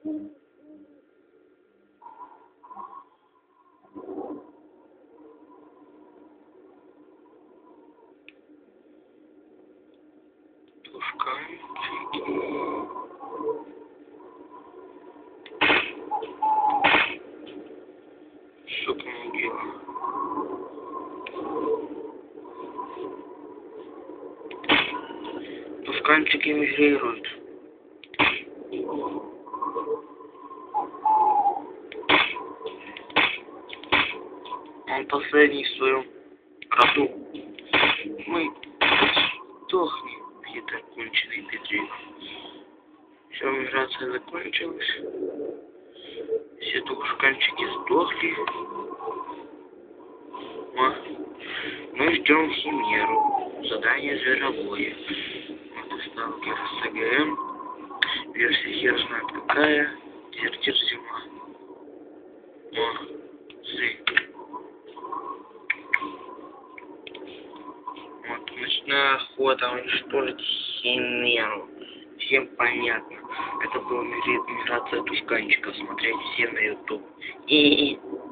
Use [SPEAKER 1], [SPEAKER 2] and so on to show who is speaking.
[SPEAKER 1] Сука, могила. Тушканчики мигрируют. Он последний в своем роду. Мы сдохнем, где-то конченый педрик. Все, миграция закончилась. Все тушканчики сдохли. Мы ждем химеру. Задание зверовое. Вот сталкер с АГМ. Версия хер знает какая. Дезертир зима. Вот, ночная охота, уничтожить химеру. Всем понятно. Это была миграция тушканчиков. Смотреть все на YouTube.